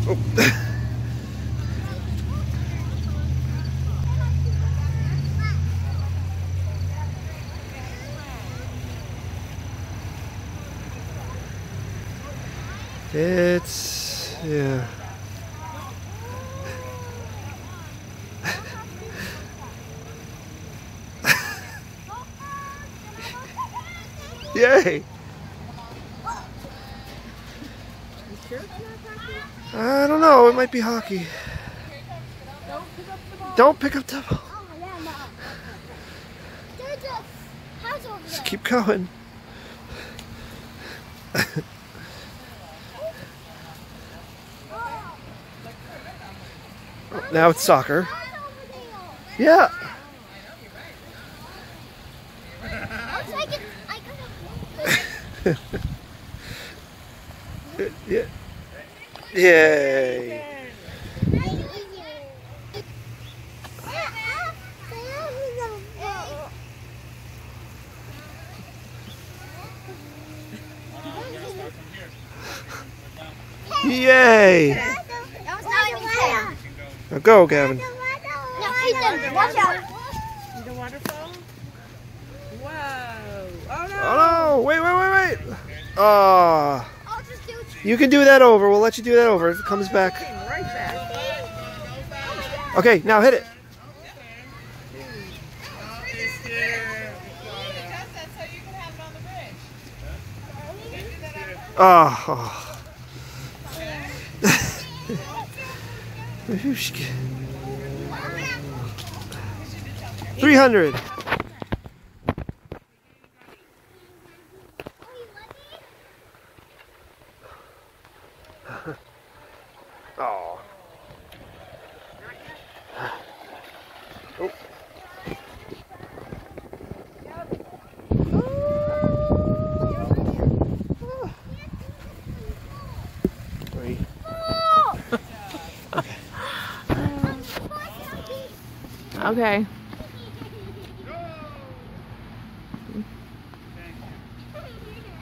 Oh. It's, yeah. Yay! I don't know, it might be hockey. Don't pick up the ball. Just keep going. Now it's soccer. Yeah. Yeah. Yay. Yay. Now go, Gavin. No, Ethan, watch out. The waterfall? Whoa. Oh no. Oh no, wait. Ah. You can do that over. We'll let you do that over if it comes back. Right back. Okay, now hit it. Oh. 300. Oh. Oh. Three. Okay.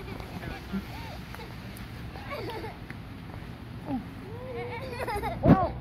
Oh.